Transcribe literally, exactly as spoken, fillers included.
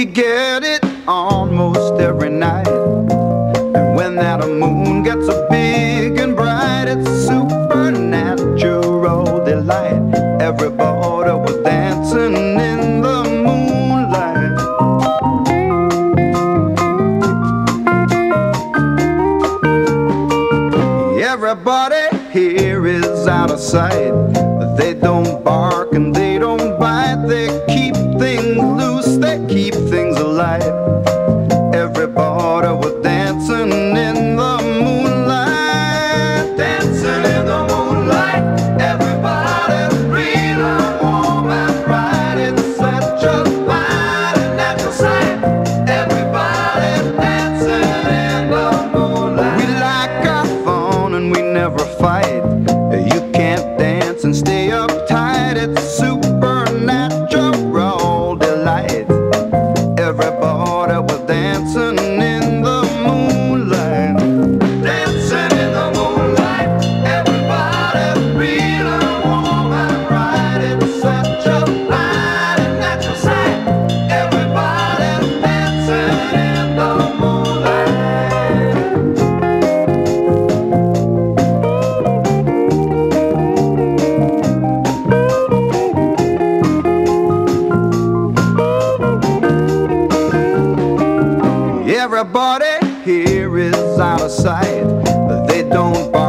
We get it almost every night. And when that moon gets so big and bright, it's a supernatural delight. Everybody was dancing in the moonlight. Everybody here is out of sight. They don't bark and they don't bite. They keep things loose, they keep things alive. Everybody was dancing in the moonlight. Dancing in the moonlight. Everybody's real warm and bright. It's such a fine and natural sight. Everybody's dancing in the moonlight. We like our fun and we never fight. You can't dance and stay uptight. It's supernatural delight. Everybody was dancing in the moonlight. Dancing in the moonlight. Everybody's real and warm and bright. It's such a fine and natural sight. Everybody's dancing in the moonlight. Everybody here is out of sight. They don't